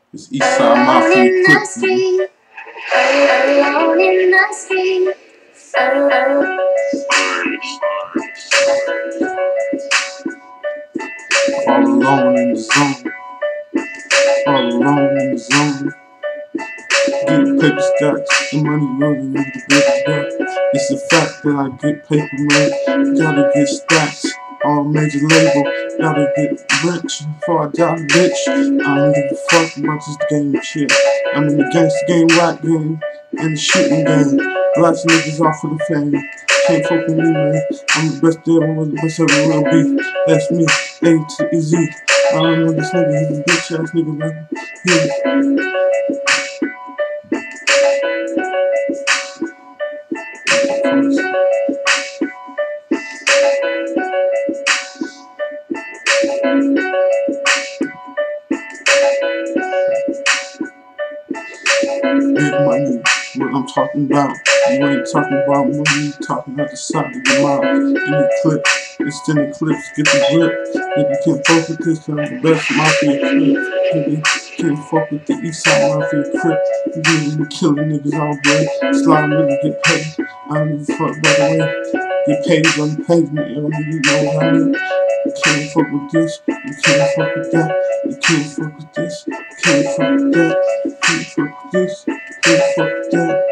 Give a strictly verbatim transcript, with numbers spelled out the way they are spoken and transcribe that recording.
It's Eastside Mafia Klutse. Alone in the street. All alone in the zone. All alone in the zone. Get paper stacks, the money rolling in the big back. It's a fact that I get paper, man. Gotta get stacks. All major label, gotta get rich before I die, bitch. I don't give a fuck about this game shit. I'm in the gangsta game, rap game, and the shooting game. Lots of niggas off for the fame. Can't fuck with me, man. I'm the best there ever, the best ever will be. That's me, A to Z. I don't know this nigga, he's a bitch ass nigga, man. Yeah. Big money, what I'm talking about. You ain't talking about money, you talking out the side of your mouth. In the clip, it's in the clips, get the grip. Nigga can't fuck with this, cause I'm the best mafia clip. Nigga can't fuck with the Eastside Mafia Crip. You be killing niggas all day. Slide niggas get paid. I don't give a fuck by the way. Get paid on the pavement, you know, you know what I mean? You can't fuck with this, you can't fuck with that. You can't fuck with this, you can't fuck with that. You can't fuck with this, you can't fuck with that.